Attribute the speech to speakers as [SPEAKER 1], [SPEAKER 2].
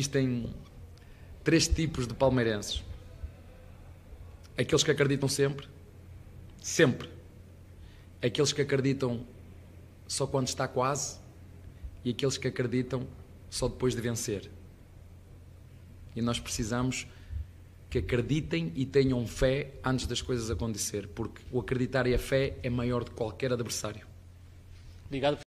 [SPEAKER 1] Existem três tipos de palmeirenses: aqueles que acreditam sempre, aqueles que acreditam só quando está quase e aqueles que acreditam só depois de vencer. E nós precisamos que acreditem e tenham fé antes das coisas acontecer, porque o acreditar e a fé é maior do que qualquer adversário.
[SPEAKER 2] Obrigado.